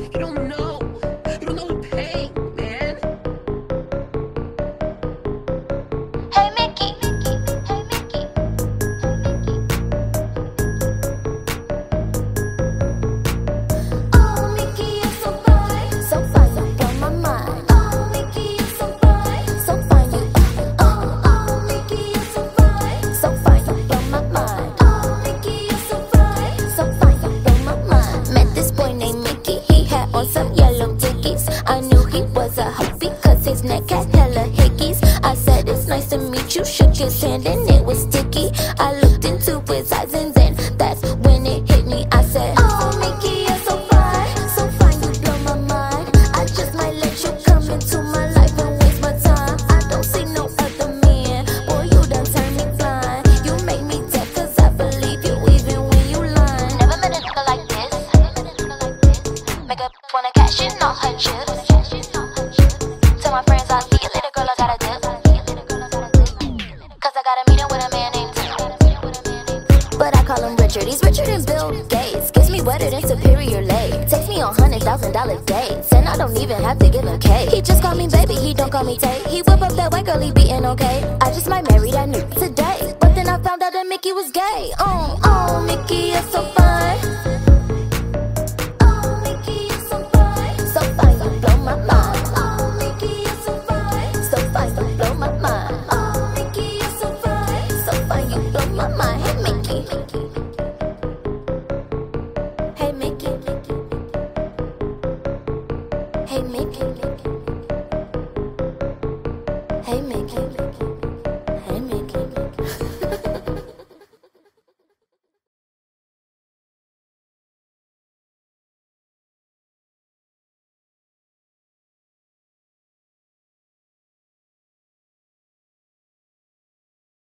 You don't know. You don't know the pain, man. Hey Mickey, hey Mickey. Oh Mickey, you're so fine, you blow my mind. Oh Mickey, you're so fine, you. Oh Mickey, you're so fine, you blow my mind. Oh Mickey, you're so fine, you blow my mind. Met this boy named Mickey, he had on some yellow dickies. I knew he was a hoe because his neck had hella hickeys. I said it's nice to meet you, shook his hand and it was sticky. I looked into his eyes and then that's when it hit me. I said, oh Mickey, you're so fine, you blow my mind. I just might let you come into my life and waste my time. I don't see no other man, boy you done turned me blind. You make me dead cause I believe you even when you lying. Never met a nigga like this. Make a wanna cash in all her chips. Tell my friends I'll see you later, girl, I gotta dip. Cause I got a meeting with a man named Tim. But I call him Richard, he's richer than Bill Gates. Gets me wetter than Superior Lake. Takes me on $100,000 dates, and I don't even have to give him cake. He just call me baby, he don't call me Tate. He whip up that white girl, he beatin' okay. I just might marry that nigga today. But then I found out that Mickey was gay. Oh Mickey, you're so fine.